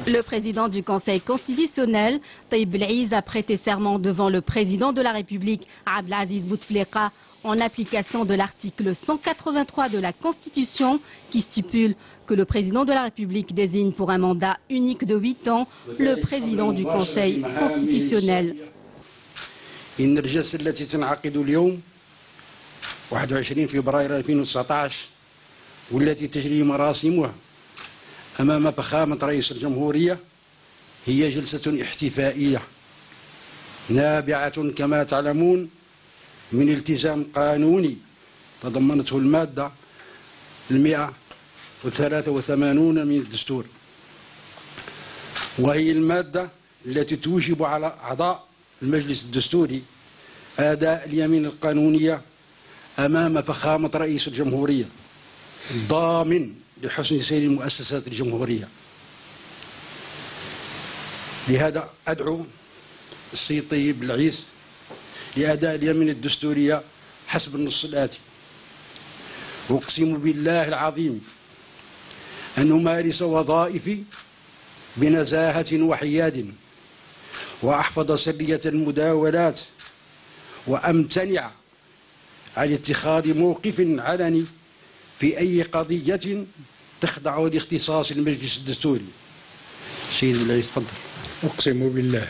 Le président du Conseil constitutionnel, Taïb Belaiz, a prêté serment devant le président de la République, Abdelaziz Bouteflika, en application de l'article 183 de la Constitution qui stipule que le président de la République désigne pour un mandat unique de 8 ans le président du Conseil constitutionnel. إن الجلسة التي تنعقد اليوم 21 فبراير 2019 والتي تجري مراسمها أمام فخامة رئيس الجمهورية هي جلسة احتفائية نابعة كما تعلمون من التزام قانوني تضمنته المادة 183 من الدستور، وهي المادة التي توجب على أعضاء المجلس الدستوري أداء اليمين القانونية أمام فخامة رئيس الجمهورية الضامن لحسن سير المؤسسات الجمهورية. لهذا أدعو السيد طيب بلعيز لأداء اليمين الدستورية حسب النص الآتي: أقسم بالله العظيم أن أمارس وظائفي بنزاهة وحياد، وأحفظ سرية المداولات، وأمتنع عن اتخاذ موقف علني في أي قضية تخضع لاختصاص المجلس الدستوري. سيد بلعيز تفضل. أقسم بالله.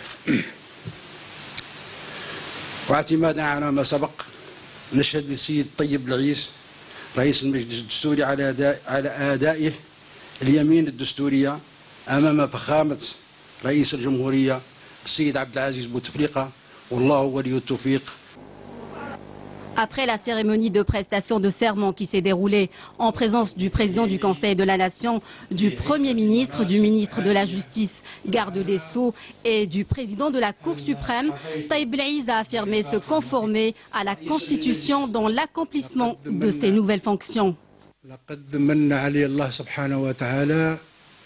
واعتمادا على ما سبق نشهد للسيد طيب بلعيز رئيس المجلس الدستوري على أدائه اليمين الدستورية أمام فخامة رئيس الجمهورية السيد عبدالعزيز بوتفليقة، والله ولي التوفيق. Après la cérémonie de prestation de serment qui s'est déroulée en présence du président du Conseil de la Nation, du Premier ministre, du ministre de la Justice, garde des Sceaux et du président de la Cour suprême, Taïb Belaiz a affirmé se conformer à la Constitution dans l'accomplissement de ses nouvelles fonctions. لقد من علي الله سبحانه وتعالى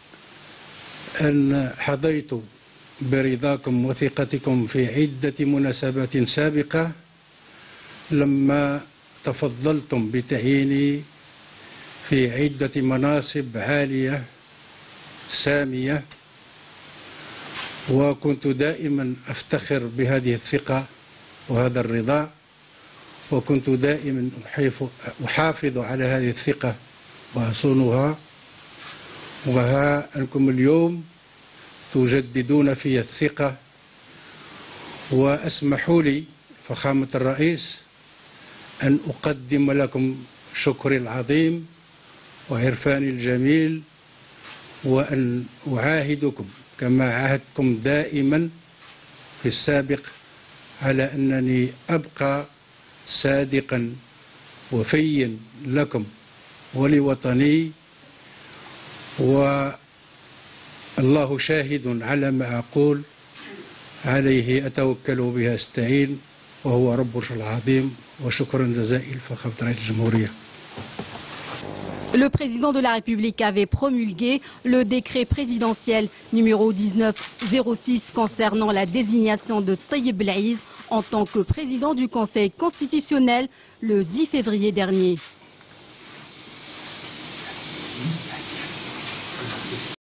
أن حظيت برضاكم وثقتكم في عدة مناسبات سابقة لما تفضلتم بتعييني في عدة مناصب عالية سامية، وكنت دائما أفتخر بهذه الثقة وهذا الرضا، وكنت دائما أحافظ على هذه الثقة وأصونها. وها أنكم اليوم تجددون في الثقة، وأسمحوا لي فخامة الرئيس أن أقدم لكم شكري العظيم وعرفاني الجميل، وأن أعاهدكم كما عاهدتم دائما في السابق على أنني أبقى صادقا وفيا لكم ولوطني، والله شاهد على ما أقول، عليه أتوكل وبه أستعين، وهو رب العظيم. وشكرا جزائل فخامة رئيس الجمهورية. Le président de la République avait promulgué le décret présidentiel numéro 1906 concernant la désignation de Taïb Belaiz en tant que président du Conseil constitutionnel le 10 février dernier.